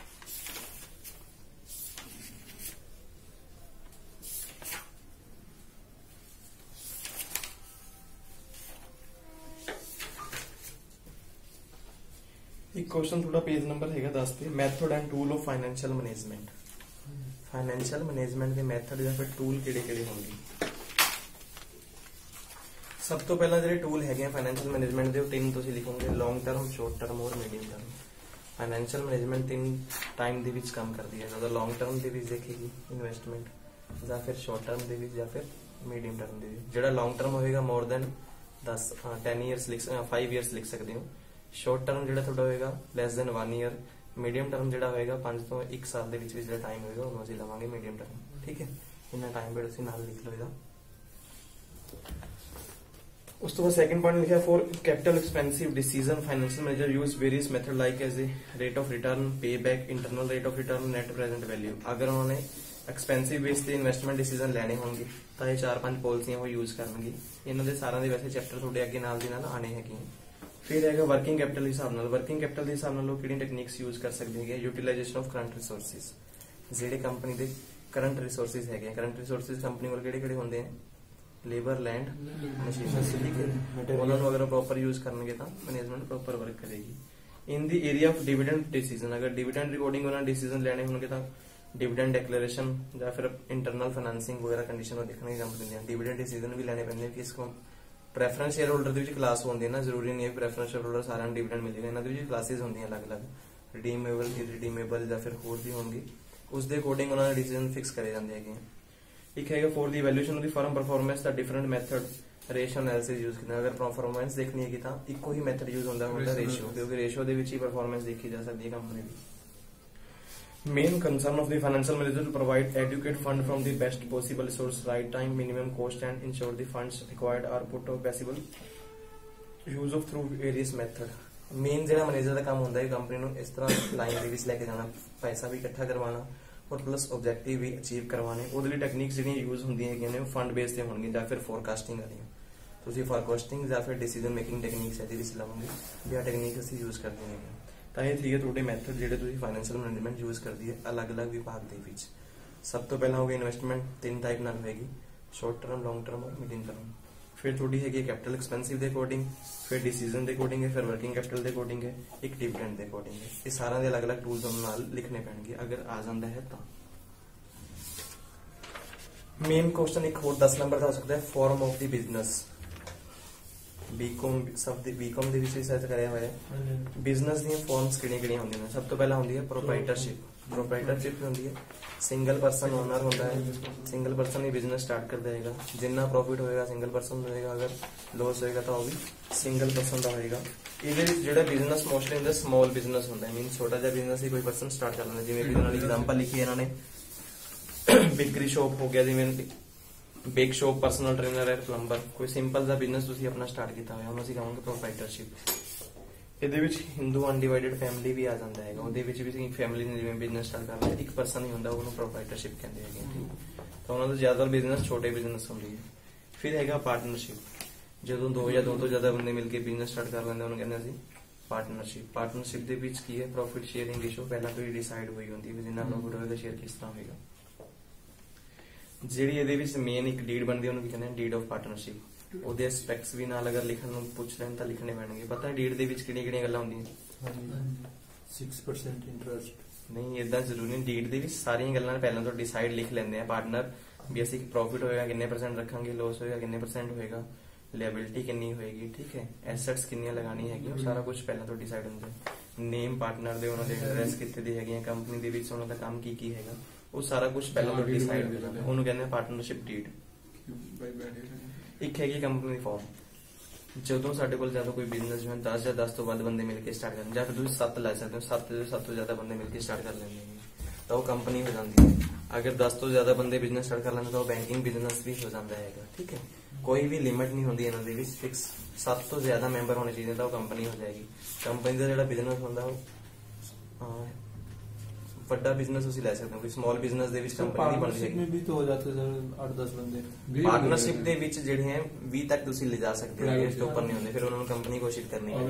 एक क्वेश्चन थोड़ा पेज नंबर है दस पे, method and tool of financial management. Financial management के मैथड या फिर टूल किहड़े किहड़े होंगे। सब तो पहला जो टूल है फाइनेंशियल मैनेजमेंट के तीन तुसीं लिखोगे, लॉन्ग टर्म, शॉर्ट टर्म और मीडियम टर्म। फाइनेंशियल मैनेजमेंट तीन टाइम के विच काम करती है, ज्यादा लॉन्ग टर्म के विच देखेगी इन्वेस्टमेंट, या फिर शॉर्ट टर्म के विच, या फिर मीडियम टर्म के विच। जिहड़ा लॉन्ग टर्म होएगा मोर देन दस टेन ईयरस लिख फाइव ईयरस लिख सकते हो। शॉर्ट टर्म जिहड़ा तुहाडा होएगा less than one year. Medium term जिहड़ा होएगा पांच तो एक साल के विच जिहड़ा टाइम होएगा उहनूं असीं लवांगे मीडियम टर्म, ठीक है। इन्ना टाइम पीरियड असीं नाल लिख लो इहदा। उस तो बाद सेकंड पॉइंट लिखा for capital expensive decision financial manager use various method like as a rate of return, pay back, internal rate of return, net present value. अगर उन्होंने एक्सपेंसिव बेस से इन्वेस्टमेंट डिसीजन लेने होंगे तो ये चार पांच पॉलिसियां वो यूज करनगे। इन्होंने सारा दे वैसे चैप्टर थोड़े अगे नाल दी नाल आने हैं। फिर है वर्किंग कैपिटल के हिसाब नाल, वर्किंग कैपिटल के हिसाब नाल किहड़ी टेक्निक्स यूज कर सकते हैं। यूटिलाइजेशन ऑफ करंट रिसोर्सिस, जिहड़े कंपनी दे करंट रिसोर्सिस है, करंट रिसोर्सिस कंपनी कोल किहड़े किहड़े होंदे हैं, लेबर, लैंड, मशीनरी, ठीक है। उन्होंने अगर प्रॉपर यूज करेंगे तो मैनेजमेंट प्रॉपर वर्क करेगी। In the area of dividend decision, अगर डिविडेंड रिकॉर्डिंग उन्होंने डिसीजन लेने होंगे तो डिविडेंड डिक्लेरेशन या फिर इंटरनल फाइनेंसिंग वगैरह कंडीशन देखने कंपनी डिविडेंड डिसीजन भी लेने पैंदे कि इसको प्रेफरेंस शेयर होल्डर की क्लास होंदी है ना, जरूरी नहीं है प्रेफरेंस शेयर होल्डर सारे डिविडेंड मिलेगा। इन्होंने क्लासेस होंगी अलग अलग, ਰਿਡੀਮੇਬਲ, ਇਰਰੀਡੀਮੇਬਲ ਜਾਂ ਫਿਰ ਹੋਰ ਵੀ ਹੋਣਗੇ, ਉਸ ਦੇ ਅਕੋਰਡਿੰਗ ਉਹਨਾਂ ਦੇ ਡਿਸੀਜਨ ਫਿਕਸ ਕਰੇ ਜਾਂਦੇ ਹੈਗੇ। ਇੱਕ ਹੈਗਾ for the valuation the firm performance ਦਾ different method ratio analysis use ਕੀਤਾ। ਅਗਰ ਪਰਫਾਰਮੈਂਸ ਦੇਖਣੀ ਹੈਗੀ ਤਾਂ ਇੱਕੋ ਹੀ ਮੈਥਡ ਯੂਜ਼ ਹੁੰਦਾ ਹੁੰਦਾ ਰੇਸ਼ੋ, ਕਿਉਂਕਿ ਰੇਸ਼ੋ ਦੇ ਵਿੱਚ ਹੀ ਪਰਫਾਰਮੈਂਸ ਦੇਖੀ ਜਾ ਸਕਦੀ ਹੈ ਕੰਪਨੀ ਦੀ। Main concern of the financial manager to provide adequate fund firm the best possible source, right time, minimum cost and ensure the funds required are put of possible use of through various method. Main ਜਿਹੜਾ manager ਦਾ ਕੰਮ ਹੁੰਦਾ ਹੈ company ਨੂੰ ਇਸ ਤਰ੍ਹਾਂ line ਦੇ ਵਿੱਚ ਲੈ ਕੇ ਜਾਣਾ, ਪੈਸਾ ਵੀ ਇਕੱਠਾ ਕਰਵਾਉਣਾ ਔਰ ਪਲੱਸ ਆਬਜੈਕਟਿਵ ਵੀ ਅਚੀਵ ਕਰਵਾਉਣੇ। ਉਹਦੇ ਲਈ ਟੈਕਨੀਕਸ ਜਿਹੜੀਆਂ ਯੂਜ਼ ਹੁੰਦੀਆਂ ਹੈਗੀਆਂ ਨੇ ਉਹ ਫੰਡ ਬੇਸ ਤੇ ਹੋਣਗੀਆਂ ਜਾਂ ਫਿਰ ਫੋਰਕਾਸਟਿੰਗ ਵਾਲੀਆਂ। ਤੁਸੀਂ ਫੋਰਕਾਸਟਿੰਗ ਜਾਂ ਫਿਰ ਡਿਸੀਜਨ ਮੇਕਿੰਗ ਟੈਕਨੀਕਸ ਇਹਦੇ ਵਿੱਚ ਲਵੋਗੇ, ਜਾਂ ਟੈਕਨੀਕ ਅਸੀਂ ਯੂਜ਼ ਕਰਦੇ ਹੈਗੇ। ਤਾਂ ਇਹ ਠੀਕ ਹੈ ਤੁਹਾਡੇ ਮੈਥਡ ਜਿਹੜੇ ਤੁਸੀਂ ਫਾਈਨੈਂਸ਼ੀਅਲ ਮੈਨੇਜਮੈਂਟ ਯੂਜ਼ ਕਰਦੀ ਹੈ ਅਲੱਗ-ਅਲੱਗ ਵਿਭਾਗ ਦੇ ਵਿੱਚ। ਸਭ ਤੋਂ ਪਹਿਲਾਂ ਹੋਗੀ ਇਨਵੈਸਟਮੈਂਟ, ਤਿੰਨ ਟਾਈਪ ਨਾਲ ਹੋਏਗੀ, ਸ਼ਾਰਟ ਟਰਮ, ਲੌਂਗ ਟਰਮ ਔਰ ਮੀਡੀਅਮ ਟਰਮ। ਫਿਰ ਤੁਹਾਡੀ ਹੈਗੀ ਕੈਪੀਟਲ ਐਕਸਪੈਂਸਿਵ ਦੇ ਅਕੋਰਡਿੰਗ, ਫਿਰ ਡਿਸੀਜਨ ਦੇ ਅਕੋਰਡਿੰਗ ਹੈ, ਫਿਰ ਵਰਕਿੰਗ ਕੈਪੀਟਲ ਦੇ ਅਕੋਰਡਿੰਗ ਹੈ, ਇੱਕ ਡਿਵੀਡੈਂਡ ਦੇ ਅਕੋਰਡਿੰਗ ਹੈ। ਇਹ ਸਾਰਿਆਂ ਦੇ ਅਲੱਗ-ਅਲੱਗ ਟੂਲਸ ਉਹਨਾਂ ਨਾਲ ਲਿਖਣੇ ਪੈਣਗੇ ਅਗਰ ਆ ਜਾਂਦਾ ਹੈ ਤਾਂ। ਮੇਨ ਕੁਐਸਚਨ ਇੱਕ ਹੋਰ ਦਸ ਨੰਬਰ ਦਾ ਹੋ ਸਕਦਾ ਹੈ, form of the business. Become ਸਭ ਦੇ ਬੀਕਮ ਦੇ ਵਿੱਚ ਰਿਸਰਚ ਕਰਿਆ ਹੋਇਆ ਹੈ। ਬਿਜ਼ਨਸ ਦੀਆਂ ਫਾਰਮਸ ਕਿਹੜੀਆਂ ਕਿਹੜੀਆਂ ਹੁੰਦੀਆਂ ਨੇ? ਸਭ ਤੋਂ ਪਹਿਲਾਂ ਹੁੰਦੀ ਹੈ ਪ੍ਰੋਪਰਾਈਟਰਸ਼ਿਪ। ਪ੍ਰੋਪਰਾਈਟਰਸ਼ਿਪ ਹੁੰਦੀ ਹੈ ਸਿੰਗਲ ਪਰਸਨ ਓਨਰ ਹੁੰਦਾ ਹੈ, ਸਿੰਗਲ ਪਰਸਨ ਹੀ ਬਿਜ਼ਨਸ ਸਟਾਰਟ ਕਰਦਾ ਹੈਗਾ। ਜਿੰਨਾ ਪ੍ਰੋਫਿਟ ਹੋਏਗਾ ਸਿੰਗਲ ਪਰਸਨ ਹੋਏਗਾ, ਅਗਰ ਲੋਸ ਹੋਏਗਾ ਤਾਂ ਉਹ ਵੀ ਸਿੰਗਲ ਪਰਸਨ ਦਾ ਹੋਏਗਾ। ਇਹਦੇ ਵਿੱਚ ਜਿਹੜਾ ਬਿਜ਼ਨਸ ਮੋਸਟਲੀ ਹੁੰਦਾ ਸਮਾਲ ਬਿਜ਼ਨਸ ਹੁੰਦਾ ਹੈ, ਮੀਨ ਛੋਟਾ ਜਿਹਾ ਬਿਜ਼ਨਸ ਹੀ ਕੋਈ ਪਰਸਨ ਸਟਾਰਟ ਕਰ ਲੈਂਦਾ। ਜਿਵੇਂ ਕਿ ਇਹਨਾਂ ਨੇ ਐਗਜ਼ਾਮਪਲ ਲਿਖੀ ਇਹਨਾਂ ਨੇ, ਬੇਕਰੀ ਸ਼ੋਪ ਹੋ ਗਿਆ, ਜਿਵੇਂ ਬੇਕ ਸ਼ੋਪ, ਪਰਸਨਲ ਟ੍ਰੇਨਰ ਹੈ, ਪਲੰਬਰ, ਕੋਈ ਸਿੰਪਲ ਜਿਹਾ ਬਿਜ਼ਨਸ ਤੁਸੀਂ ਆਪਣਾ ਸਟਾਰਟ ਕੀਤਾ ਹੋਇਆ, ਉਹਨੂੰ ਅਸੀਂ ਕਹਾਂਗੇ ਪ੍ਰੋਪਰਾਈਟਰਸ਼ਿਪ। ਇਹਦੇ ਵਿੱਚ ਹਿੰਦੂ ਅਨਡਿਵਾਈਡਡ ਫੈਮਿਲੀ ਵੀ ਆ ਜਾਂਦਾ ਹੈਗਾ, ਉਹਦੇ ਵਿੱਚ ਵੀ ਫੈਮਿਲੀ ਨੇ ਜਿਵੇਂ ਬਿਜ਼ਨਸ ਸਟਾਰਟ ਕਰ ਲਿਆ, ਇੱਕ ਪਰਸਨ ਹੀ ਹੁੰਦਾ, ਉਹਨੂੰ ਪ੍ਰੋਪਰਾਈਟਰਸ਼ਿਪ ਕਹਿੰਦੇ ਹੈਗੇ। ਤਾਂ ਉਹਨਾਂ ਦਾ ਜ਼ਿਆਦਾਤਰ ਬਿਜ਼ਨਸ ਛੋਟੇ ਬਿਜ਼ਨਸ ਹੁੰਦੀ ਹੈ। ਫਿਰ ਹੈਗਾ ਪਾਰਟਨਰਸ਼ਿਪ, ਜਦੋਂ ਦੋ ਜਾਂ ਦੋ ਤੋਂ ਜ਼ਿਆਦਾ ਬੰਦੇ ਮਿਲ ਕੇ ਬਿਜ਼ਨਸ ਸਟਾਰਟ ਕਰ ਲੈਂਦੇ ਉਹਨੂੰ ਕਹਿੰਦੇ ਅਸੀਂ ਪਾਰਟਨਰਸ਼ਿਪ। ਪਾਰਟਨਰਸ਼ਿਪ ਦੇ ਵਿੱਚ ਕੀ ਹੈ, ਪ੍ਰੋਫਿਟ ਸ਼ੇਅਰਿੰਗ ਰੇਸ਼ੋ ਪਹਿਲਾਂ ਤੋਂ ਹੀ ਡਿਸਾਈਡ ਹੋਈ ਹੁੰਦੀ ਹੈ, ਜਿੰਨਾ ਪ੍ਰੋਫਿਟ ਹੋਏਗਾ ਸ਼ੇਅਰ ਕਿਸ ਤਰ੍ਹਾਂ ਹੋਏਗਾ। ਜਿਹੜੀ ਇਹਦੇ ਵਿੱਚ ਮੇਨ ਇੱਕ ਡੀਡ ਬਣਦੀ ਉਹਨੂੰ ਕੀ ਕਹਿੰਦੇ ਡੀਡ ਆਫ ਪਾਰਟਨਰਸ਼ਿਪ। ਉਹਦੇ ਐਸਪੈਕਟਸ ਵੀ ਨਾਲ ਅਗਰ ਲਿਖਣ ਨੂੰ ਪੁੱਛ ਲੈਣ ਤਾਂ ਲਿਖਣੇ ਪੈਣਗੇ। ਪਤਾ ਡੀਡ ਦੇ ਵਿੱਚ ਕਿਹੜੀਆਂ ਕਿਹੜੀਆਂ ਗੱਲਾਂ ਹੁੰਦੀਆਂ? ਛੇ ਪਰਸੈਂਟ ਇੰਟਰਸਟ। ਨਹੀਂ, ਇਦਾਂ ਜ਼ਰੂਰੀ ਨਹੀਂ। ਡੀਡ ਦੇ ਵਿੱਚ ਸਾਰੀਆਂ ਗੱਲਾਂ ਪਹਿਲਾਂ ਤੋਂ ਡਿਸਾਈਡ ਲਿਖ ਲੈਂਦੇ ਆ ਪਾਰਟਨਰ, ਵੀ ਅਸੀਂ ਪ੍ਰੋਫਿਟ ਹੋਏਗਾ ਕਿੰਨੇ ਪਰਸੈਂਟ ਰੱਖਾਂਗੇ, ਲੋਸ ਹੋਏਗਾ ਕਿੰਨੇ ਪਰਸੈਂਟ ਹੋਏਗਾ, ਲਾਇਬਿਲਿਟੀ ਕਿੰਨੀ ਹੋਏਗੀ, ਠੀਕ ਹੈ, ਐਸੈਟਸ ਕਿੰਨੀਆਂ ਲਗਾਣੀ ਹੈਗੀਆਂ, ਉਹ ਸਾਰਾ ਕੁਝ ਪਹਿਲਾਂ ਤੋਂ ਡਿਸਾਈਡ ਹੁੰਦਾ। ਨੇਮ ਪਾਰਟਨਰ ਦੇ, ਉਹਨਾਂ ਦੇ ਐਡਰੈਸ ਕਿੱਥੇ ਦੇ ਹੈਗੇ, ਕੰਪਨੀ ਦੇ ਵਿੱਚ ਉਹਨਾਂ ਦਾ ਕੰਮ ਕੀ ਕੀ ਹੈਗਾ, ਉਹ ਸਾਰਾ ਕੁਝ ਪਹਿਲਾਂ ਤੋਂ ਡਿਸਾਈਡ ਹੋ ਜਾਂਦਾ। ਉਹਨੂੰ ਕਹਿੰਦੇ ਆ ਪਾਰਟਨਰਸ਼ਿਪ ਡੀਡ। ਇੱਕ ਹੈਗੀ ਕੰਪਨੀ ਦੀ ਫਾਰਮ। ਜਦੋਂ ਸਾਡੇ ਕੋਲ ਜਦੋਂ ਕੋਈ ਬਿਜ਼ਨਸ ਜੋ ਹੈ ਦਸ ਜਾਂ ਦਸ ਤੋਂ ਵੱਧ ਬੰਦੇ ਮਿਲ ਕੇ ਸਟਾਰਟ ਕਰਨ, ਜਾਂ ਫਿਰ ਤੁਸੀਂ ਸੱਤ ਲੈ ਸਕਦੇ ਹੋ, ਸੱਤ ਜਾਂ ਸੱਤ ਤੋਂ ਜ਼ਿਆਦਾ ਬੰਦੇ ਮਿਲ ਕੇ ਸਟਾਰਟ ਕਰ ਲੈਂਦੇ ਨੇ ਤਾਂ ਉਹ ਕੰਪਨੀ ਹੋ ਜਾਂਦੀ ਹੈ। ਅਗਰ ਦਸ ਤੋਂ ਜ਼ਿਆਦਾ ਬੰਦੇ ਬਿਜ਼ਨਸ ਸਟਾਰਟ ਕਰ ਲੈਂਦੇ ਤਾਂ ਉਹ ਬੈਂਕਿੰਗ ਬਿਜ਼ਨਸ ਵੀ ਹੋ ਜਾਂਦਾ ਹੈਗਾ, ਠੀਕ ਹੈ। ਕੋਈ ਵੀ ਲਿਮਿਟ ਨਹੀਂ ਹੁੰਦੀ ਇਹਨਾਂ ਦੇ ਵਿੱਚ, ਫਿਕਸ ਸੱਤ ਤੋਂ ਜ਼ਿਆਦਾ ਮੈਂਬਰ ਹੋਣੇ ਚਾਹੀਦੇ ਤਾਂ ਉਹ ਕੰਪਨੀ ਹੋ ਜਾਏਗੀ। ਕੰਪਨੀ ਦਾ ਜਿਹੜਾ ਬਿਜ਼ਨਸ ਹੁੰਦਾ ਉਹ ਵੱਡਾ ਬਿਜ਼ਨਸ ਤੁਸੀਂ ਲੈ ਸਕਦੇ ਹੋ, ਕੋਈ ਸਮਾਲ ਬਿਜ਼ਨਸ ਦੇ ਵਿੱਚ ਕੰਪਨੀ ਨਹੀਂ ਬਣਦੀ ਹੈਗੀ। ਵੀ ਤਾਂ ਹੋ ਜਾਂਦੇ ਸਰ ਅੱਠ ਦਸ ਬੰਦੇ। ਪਾਰਟਨਰਸ਼ਿਪ ਦੇ ਵਿੱਚ ਜਿਹੜੇ ਹੈ ਵੀਹ ਤੱਕ ਤੁਸੀਂ ਲੈ ਜਾ ਸਕਦੇ ਹੋ, ਇਸ ਤੋਂ ਉੱਪਰ ਨਹੀਂ ਹੁੰਦੇ, ਫਿਰ ਉਹਨਾਂ ਨੂੰ ਕੰਪਨੀ ਘੋਸ਼ਿਤ ਕਰਨੀ ਹੈ।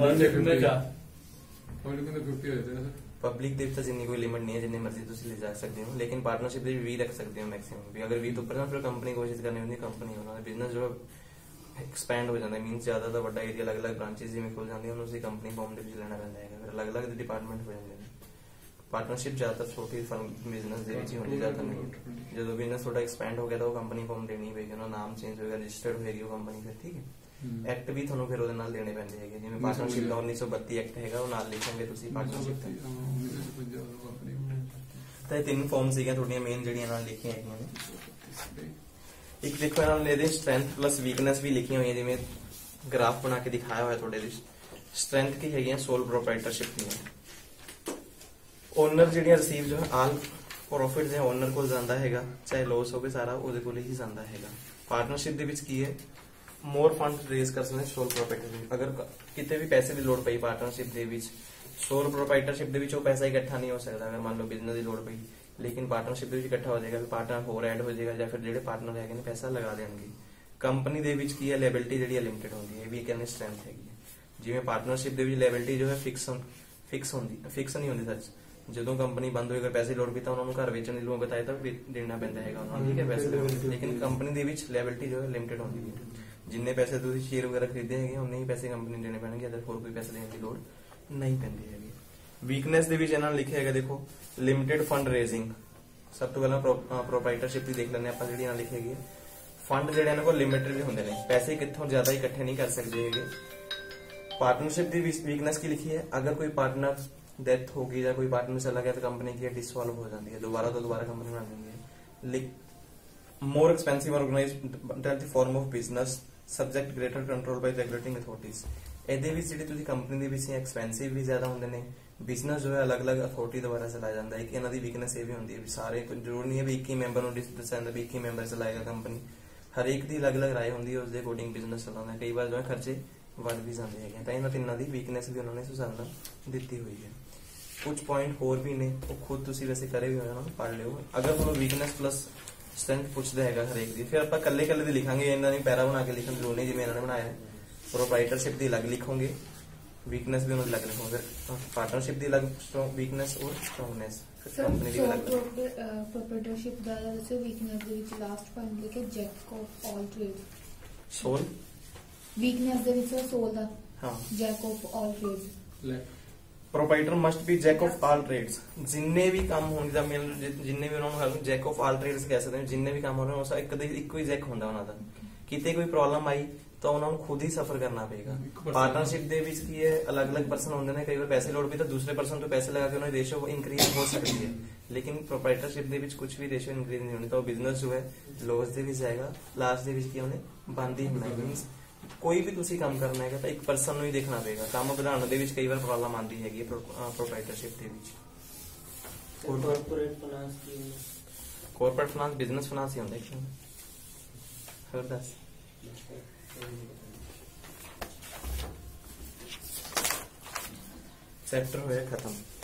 ਪਬਲਿਕ ਦੇ ਵਿੱਚ ਜਿੰਨੀ ਕੋਈ ਲਿਮਿਟ ਨਹੀਂ ਹੈ, ਜਿੰਨੇ ਮਰਜ਼ੀ ਤੁਸੀਂ ਲੈ ਜਾ ਸਕਦੇ ਹੋ, ਲੇਕਿਨ ਪਾਰਟਨਰਸ਼ਿਪ ਦੇ ਵੀਹ ਰੱਖ ਸਕਦੇ ਹੋ ਮੈਕਸਿਮਮ ਵੀ। ਅਗਰ ਵੀਹ ਤੋਂ ਉੱਪਰ ਨਾ ਫਿਰ ਕੰਪਨੀ ਘੋਸ਼ਿਤ ਕਰਨੀ ਹੁੰਦੀ, ਕੰਪਨੀ ਉਹਨਾਂ ਦਾ ਬਿਜ਼ਨਸ ਜੋ ਐਕਸਪੈਂਡ ਹੋ ਜਾਂਦਾ, ਮੀਨਸ ਜ਼ਿਆਦਾ ਤੋਂ ਵੱਡਾ ਏਰੀਆ, ਅਲੱਗ-ਅਲੱਗ ਬ੍ਰਾਂਚਿਸ ਜਿਵੇਂ ਖੁੱਲ ਜਾਂਦੀਆਂ, ਉਹਨੂੰ ਤੁਸੀਂ ਕੰਪਨੀ ਫਾਰਮ ਦੇ ਵਿੱਚ ਲੈਣਾ ਪੈਂਦਾ ਹੈਗਾ, ਫਿਰ ਅਲੱਗ-ਅਲੱਗ ਡਿਪਾਰਟਮੈਂਟ ਹੋ ਜਾਂਦੇ ਨੇ। ਪਾਰਟਨਰਸ਼ਿਪ ਜ਼ਿਆਦਾਤਰ ਛੋਟੀ ਫਰਮ ਬਿਜ਼ਨਸ ਦੇ ਵਿੱਚ ਹੀ ਹੋਣੀ, ਜ਼ਿਆਦਾ ਨਹੀਂ। ਜਦੋਂ ਬਿਜ਼ਨਸ ਥੋੜਾ ਐਕਸਪੈਂਡ ਹੋ ਗਿਆ ਤਾਂ ਉਹ ਕੰਪਨੀ ਫਾਰਮ ਦੇਣੀ ਪਏਗੀ, ਉਹਨਾਂ ਨਾਮ ਚੇਂਜ ਹੋਏਗਾ, ਰਜਿਸਟਰਡ ਹੋਏਗੀ ਉਹ ਕੰਪਨੀ ਫਿਰ, ਠੀਕ ਹੈ। ਐਕਟ ਵੀ ਤੁਹਾਨੂੰ ਫਿਰ ਉਹਦੇ ਨਾਲ ਦੇਣੇ ਪੈਂਦੇ ਹੈਗੇ, ਜਿਵੇਂ ਪਾਰਟਨਰਸ਼ਿਪ ਦਾ ਉੱਨੀ ਸੌ ਬੱਤੀ ਐਕਟ ਹੈਗਾ, ਉਹ ਨਾਲ ਲਿਖੋਗੇ ਤੁਸੀਂ ਪਾਰਟਨਰਸ਼ਿਪ ਦਾ। ਤਾਂ ਇਹ ਤਿੰਨ ਫਾਰਮ ਸੀਗੀਆਂ ਤੁਹਾਡੀਆਂ ਮੇਨ ਜਿਹੜੀਆਂ ਨਾਲ ਲਿਖੀਆਂ ਹੈਗੀਆਂ ਨੇ। ਇੱਕ ਦੇਖੋ ਇਹਨਾਂ ਨੇ ਇਹਦੇ ਸਟਰੈਂਥ ਪਲੱਸ ਵੀਕਨੈਸ ਵੀ ਲਿਖੀਆਂ ਹੋਈਆਂ, ਜਿਵੇਂ ਗ੍ਰਾਫ ਬਣਾ ਕੇ ਦਿਖਾਇਆ ਹੋਇਆ ਤੁਹਾਡੇ ਵਿੱਚ। ਸਟਰੈਂਥ ਕੀ ਹੈਗੀਆਂ? ਸੋਲ ਪ੍ਰੋਪਰਾਈਟਰਸ਼ਿਪ ਦੀਆਂ। ਓਨਰ ਜਿਹੜੀਆਂ ਰਿਸੀਵ ਜੋ ਹੈ ਆਲ ਪ੍ਰੋਫਿਟ ਦੇ ਓਨਰ ਕੋਲ ਜਾਂਦਾ ਹੈਗਾ, ਚਾਹੇ ਲੋਸ ਹੋਵੇ ਸਾਰਾ ਉਹਦੇ ਕੋਲ ਹੀ ਜਾਂਦਾ ਹੈਗਾ। ਪਾਰਟਨਰਸ਼ਿਪ ਦੇ ਵਿੱਚ ਕੀ ਹੈ? ਮੋਰ ਫੰਡ ਰੇਜ਼ ਕਰ ਸਕਦੇ ਸੋਲ ਪ੍ਰੋਪਰਾਈਟਰਸ਼ਿਪ। ਅਗਰ ਕਿਤੇ ਵੀ ਪੈਸੇ ਦੀ ਲੋੜ ਪਈ ਪਾਰਟਨਰਸ਼ਿਪ ਦੇ ਵਿੱਚ, ਸੋਲ ਪ੍ਰੋਪਰਾਈਟਰਸ਼ਿਪ ਦੇ ਵਿੱਚ ਉਹ ਪੈਸਾ ਇਕੱਠਾ ਨਹੀਂ ਹੋ ਸਕਦਾ। ਅਗਰ ਮੰਨ ਲਓ ਬਿਜ਼ਨਸ ਦੀ ਲੋੜ ਪਈ, ਲੇਕਿਨ ਪਾਰਟਨਰਸ਼ਿਪ ਦੇ ਵਿੱਚ ਇਕੱਠਾ ਹੋ ਜਾਏਗਾ, ਪਾਰਟਨਰ ਹੋਰ ਐਡ ਹੋ ਜਾਏਗਾ, ਜਾਂ ਫਿਰ ਜਿਹੜੇ ਪਾਰਟਨਰ ਹੈਗੇ ਨੇ ਪੈਸਾ ਲਗਾ ਦੇਣਗੇ। ਕੰਪਨੀ ਦੇ ਵਿੱਚ ਕੀ ਹੈ? ਲਾਇਬਿਲਿਟੀ ਜਿਹੜੀ ਲਿਮਿਟਡ ਹੁੰਦੀ ਹੈ, ਇਹ ਵੀ ਕਹਿੰਦੇ ਸਟਰੈਂਥ ਹੈਗੀ ਹੈ। ਜਿਵੇਂ ਪਾਰਟਨਰਸ਼ਿਪ ਦੇ ਵਿੱਚ ਲਾਇਬਿਲਿਟੀ ਜੋ ਹੈ ਫਿਕਸ ਫਿਕਸ ਹੁੰਦੀ ਫਿਕਸ ਨਹੀਂ ਹੁੰਦੀ ਸੱਚ। ਜਦੋਂ ਕੰਪਨੀ ਬੰਦ ਹੋਏਗਾ, ਪੈਸੇ ਲੋੜ ਪਈ ਤਾਂ ਉਹਨਾਂ ਨੂੰ ਘਰ ਵੇਚਣ ਦੀ ਲੋੜ ਬਤਾਏ ਤਾਂ ਦੇਣਾ ਪੈਂਦਾ ਹੈਗਾ ਉਹਨਾਂ ਨੂੰ, ਠੀਕ ਹੈ, ਪੈਸੇ। ਲੇਕਿਨ ਕੰਪਨੀ ਦੇ ਵਿੱਚ ਲਾਇਬਿਲਿਟੀ ਜੋ ਹੈ ਲਿਮਿਟਡ ਹੁੰਦੀ ਹੈ। ਜਿੰਨੇ ਪੈਸੇ ਤੁਸੀਂ ਸ਼ੇਅਰ ਵਗੈਰਾ ਖਰੀਦੇ ਹੈਗੇ ਉਨੇ ਹੀ ਪੈਸੇ ਕੰਪਨੀ ਨੂੰ ਦੇਣੇ ਪੈਣਗੇ, ਅਦਰ ਹੋਰ ਕੋਈ ਪੈਸੇ ਦੇਣ ਦੀ ਲੋੜ ਨਹੀਂ ਪੈਂਦੀ ਹੈਗੀ। ਵੀਕਨੈਸ ਦੇ ਵਿੱਚ ਇਹਨਾਂ ਨੇ ਲਿਖਿਆ ਹੈਗਾ, ਦੇਖੋ ਲਿਮਿਟਡ ਫੰਡ ਰੇਜ਼ਿੰਗ। ਸਭ ਤੋਂ ਪਹਿਲਾਂ ਪ੍ਰੋਪਰਾਈਟਰਸ਼ਿਪ ਦੀ ਦੇਖ ਲੈਂਦੇ ਆਪਾਂ, ਜਿਹੜੀ ਇਹਨਾਂ ਲਿਖੀ ਹੈਗੀ ਫੰਡ ਜਿਹੜੇ ਇਹਨਾਂ ਕੋਲ ਲਿਮਿਟਡ ਵੀ ਹੁੰਦੇ ਨੇ, ਪੈਸੇ ਕਿੱਥੋਂ ਜ਼ਿਆਦਾ ਇਕੱਠੇ ਨਹੀਂ ਕਰ ਸਕਦੇ ਹੈਗੇ। ਪਾਰਟਨਰਸ਼ਿਪ ਦੀ ਵੀਕਨੈਸ ਕੀ ਲਿਖੀ ਹੈ? ਅਗਰ ਕੋਈ ਪਾਰਟਨਰ डेथ होगी या कोई पार्टनर चला गया तो कंपनी की डिसॉल्व हो जाती है, दोबारा तो दोबारा कंपनी बना देंगे। More expensive organised form of business subject greater control by regulating authorities. ਇਹਦੇ ਵਿੱਚ ਜਿਹੜੀ ਤੁਸੀਂ ਕੰਪਨੀ ਦੇ ਵਿੱਚ ਐਕਸਪੈਂਸਿਵ ਵੀ ਜ਼ਿਆਦਾ ਹੁੰਦੇ ਨੇ, ਬਿਜ਼ਨਸ ਜੋ ਹੈ ਅਲੱਗ-ਅਲੱਗ ਅਥਾਰਟੀ ਦੁਆਰਾ ਚਲਾਇਆ ਜਾਂਦਾ ਹੈ। ਕਿ ਇਹਨਾਂ ਦੀ ਵੀਕਨੈਸ ਇਹ ਵੀ ਹੁੰਦੀ ਹੈ ਵੀ ਸਾਰੇ ਜ਼ਰੂਰ ਨਹੀਂ ਹੈ ਵੀ ਇੱਕ ਹੀ ਮੈਂਬਰ ਨੂੰ ਡਿਸਕਸ ਕਰਦਾ ਵੀ ਇੱਕ ਹੀ ਮੈਂਬਰ ਚਲਾਏਗਾ ਕੰਪਨੀ, ਹਰੇਕ ਦੀ ਅਲੱਗ-ਅਲੱਗ ਰਾਏ ਹੁੰਦੀ ਹੈ, ਉਸ ਦੇ ਅਕੋਰਡਿੰਗ ਬਿਜ਼ਨਸ ਚਲਾਉਂਦਾ ਹੈ। ਕਈ ਵਾਰ ਜੋ ਹੈ ਖਰਚੇ ਵੱਧ ਵੀ ਜਾਂਦੇ ਹੈਗੇ, ਤਾਂ ਇਹਨਾਂ ਤਿੰਨਾਂ ਦੀ ਵੀਕਨੈਸ ਵੀ ਉਹਨਾਂ ਨੇ ਸੁਝਾਅ ਦਿੱਤੀ ਹੋਈ ਹੈ। ਕੁਝ ਪੁਆਇੰਟ ਹੋਰ ਵੀ ਨੇ, ਉਹ ਖੁਦ ਤੁਸੀਂ ਵੈਸੇ ਕਰੇ ਵੀ ਹੋਣਾ, ਪੜ੍ਹ ਲਿਓ। ਅਗਰ ਤੁਹਾਨੂੰ ਵੀਕਨੈਸ ਪਲੱਸ ਸਟਰੈਂਥ ਪੁੱਛਦਾ ਹੈਗਾ ਹਰੇਕ ਦੀ, ਫਿਰ ਆਪਾਂ ਕੱਲੇ ਕੱਲੇ ਦੀ ਲਿਖਾਂਗੇ, ਇਹਨਾਂ ਦੀ ਪੈਰਾ ਬਣਾ ਕੇ ਲਿਖਣ ਦੀ ਲੋੜ ਨਹੀਂ ਜਿਵੇਂ ਇਹਨਾਂ ਨੇ ਬਣਾਇਆ ਹੈ। प्रोप्राइटरशिप ਦੀ ਅਲੱਗ ਲਿਖੋਗੇ, ਵੀਕਨੈਸ ਵੀ ਉਹਨਾਂ ਦੀ ਅਲੱਗ ਲਿਖੋਗੇ, ਪਾਰਟਨਰਸ਼ਿਪ ਦੀ ਅਲੱਗ ਵੀਕਨੈਸ ਔਰ ਸਟਰੋਂਗਨੈਸ, ਫਿਰ ਕੰਪਨੀ ਦੀ ਅਲੱਗ। ਪ੍ਰੋਪਰਾਈਟਰਸ਼ਿਪ ਦਾ ਦੱਸੋ ਵੀਕਨੈਸ ਦੇ ਵਿੱਚ ਲਾਸਟ ਪੁਆਇੰਟ ਲਿਖਿਆ jack of all trades. Sole weakness ਦੇ ਵਿੱਚ ਸੋਲ ਦਾ ਹਾਂ jack of all trades. Proprietor must be jack of all trades. ਜਿੰਨੇ ਵੀ ਕੰਮ ਹੋਣ ਦਾ ਮੇਨ ਜਿੰਨੇ ਵੀ ਉਹਨਾਂ ਨੂੰ ਜੈਕ ਆਫ ਆਲ ਟ੍ਰੇਡਸ ਕਹਿ ਸਕਦੇ ਹਾਂ, ਜਿੰਨੇ ਵੀ ਕੰਮ ਹੋ ਰਹੇ ਉਸ ਇੱਕ ਦੇ ਇੱਕੋ ਹੀ ਜੈਕ ਹੁੰਦਾ ਉਹਨਾਂ ਦਾ। ਕਿਤੇ ਕੋਈ ਪ੍ਰੋਬਲਮ ਆਈ ਤਾਂ ਉਹਨਾਂ ਨੂੰ ਖੁਦ ਹੀ ਸਫਰ ਕਰਨਾ ਪਏਗਾ। ਪਾਰਟਨਰਸ਼ਿਪ ਦੇ ਵਿੱਚ ਕੀ ਹੈ, ਅਲੱਗ-ਅਲੱਗ ਪਰਸਨ ਹੁੰਦੇ ਨੇ, ਕਈ ਵਾਰ ਪੈਸੇ ਲੋੜ ਵੀ ਤਾਂ ਦੂਸਰੇ ਪਰਸਨ ਤੋਂ ਪੈਸੇ ਲਗਾ ਕੇ ਉਹਨਾਂ ਦੀ ਰੇਸ਼ੋ ਇਨਕਰੀਜ਼ ਹੋ ਸਕਦੀ ਹੈ, ਲੇਕਿਨ ਪ੍ਰੋਪਰਾਈਟਰਸ਼ਿਪ ਦੇ ਵਿੱਚ ਕੁਝ ਵੀ ਰੇਸ਼ੋ ਇਨਕਰੀਜ਼ ਨਹੀਂ ਹੋਣੀ, ਤਾਂ ਉਹ ਬਿਜ਼ਨਸ ਜੋ ਹੈ ਲੋਸ ਦੇ ਵਿੱਚ ਜਾਏਗਾ, ਲਾਸਟ ਦੇ ਵਿੱਚ ਕੀ ਉਹਨੇ ਬੰਦ ਹੀ ਹੋਣਾ। ਮੀਨਸ ਕੋਈ ਵੀ ਤੁਸੀਂ ਕੰਮ ਕਰਨਾ ਹੈਗਾ ਤਾਂ ਇੱਕ ਪਰਸਨ ਨੂੰ ਹੀ ਦੇਖਣਾ ਪਏਗਾ। ਕੰਮ ਵਧਾਉਣ ਦੇ ਵਿੱਚ ਕਈ ਵਾਰ ਪ੍ਰੋਬਲਮ ਆਉਂਦੀ ਹੈਗੀ ਪ੍ਰੋਪਰਾਈਟਰਸ਼ਿਪ ਦੇ ਵਿੱਚ। ਕਾਰਪੋਰੇਟ ਫਾਈਨਾਂਸ ਕੀ ਹੁੰਦਾ? ਕਾਰਪੋਰੇਟ ਫਾਈਨਾਂਸ ਬਿਜ਼ਨਸ ਫਾਈਨਾਂਸ ਹੀ ਹੁੰਦਾ ਕਿ ਹੋਰ ਦੱਸ। चैप्टर हो खत्म।